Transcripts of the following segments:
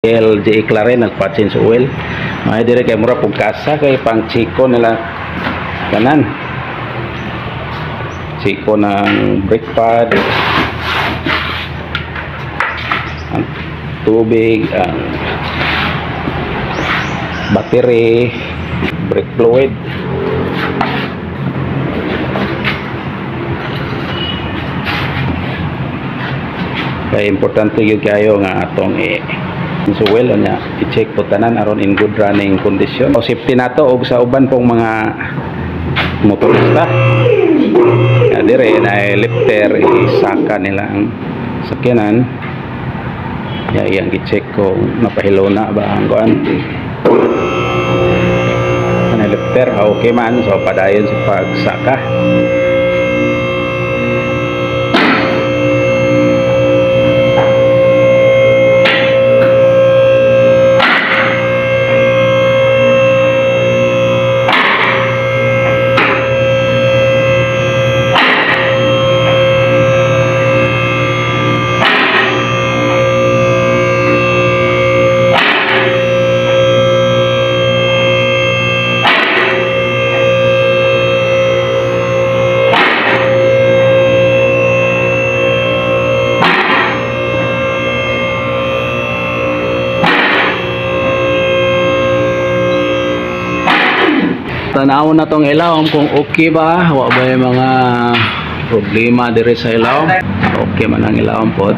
LJ Claren nagpa-change oil. Ay dire kay mura pug kasa kay pang chiko nila kanan. Chiko ng brake pad. Ang tubig, ang battery, brake fluid. Kaya importante yun kayo nga atong so well nya i-check po tanan aron in good running condition. O safety nato og sa uban pong mga motorista. Dire na lifter isaka nila ang sakyanan. Yang i-check kung napahilo na ba ang kuan. Ana lifter okay man so padayon sa pagsaka. Tanaw na tong ilawom kung okay ba, wa ba yung mga problema dire sa ilawom. Okay man ang ilawom pod.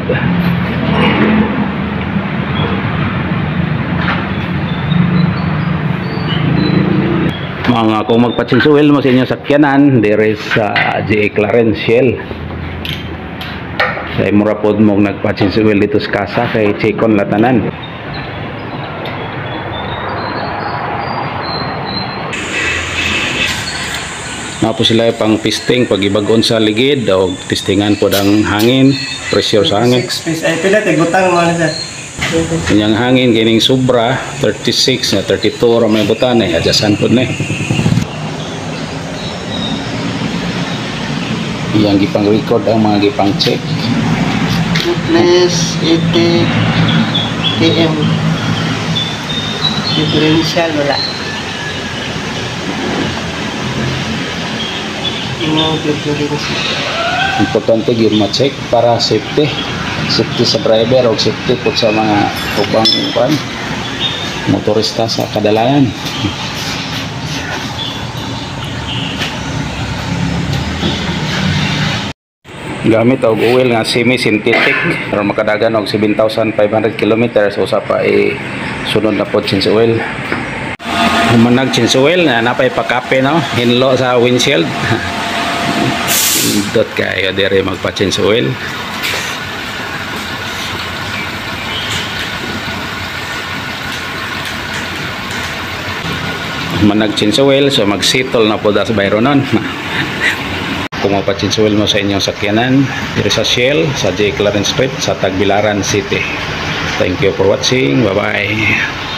Mga kung magpa-change oil mo sa inyong sakyanan dire sa JA Claren Shell. Sa imura pod mo nagpa-change oil dito sa kasa kay chikon latanan. Napo sila pang pisting pag ibagon sa ligid o testingan po ang hangin, pressure sa hangin. 6 piece ay pila tigutang mo na siya. Kanyang hangin kining sobra 36 na 32 ra may butan ay adjustan pod na. Iyang gipang record ang mga gipang check. Plus 80 km. Differential wala. Importante gyud ma-check para safety sa driver o safety po sa mga ubang motorista sa kadalanan. Gamit og oil nga semi-synthetic para makadagan og 7,500 kilometers usa pa sunod na pod change oil. Humanag change oil na napay pakape no hinlo sa windshield. Dot kayo dire magpa-change oil. Manag-change oil so mag-settle na po sa bayro nun. Kung magpa-change oil mo sa inyong sakyanan dire sa Shell sa JA Claren Street sa Tagbilaran City. Thank you for watching. Bye bye.